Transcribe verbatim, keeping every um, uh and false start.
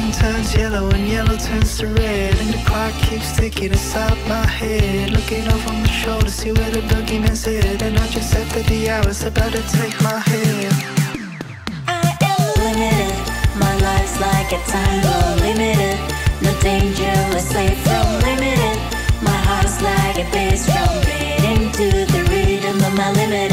green turns yellow and yellow turns to red, and the clock keeps ticking inside my head. Looking over my shoulder, see where the boogeyman's head, and I just after the hours about to take my head. I am limited, my life's like a time bomb. Limited, no danger, we're safe from limited. My heart's like a bass drum, beating to the rhythm of my limit.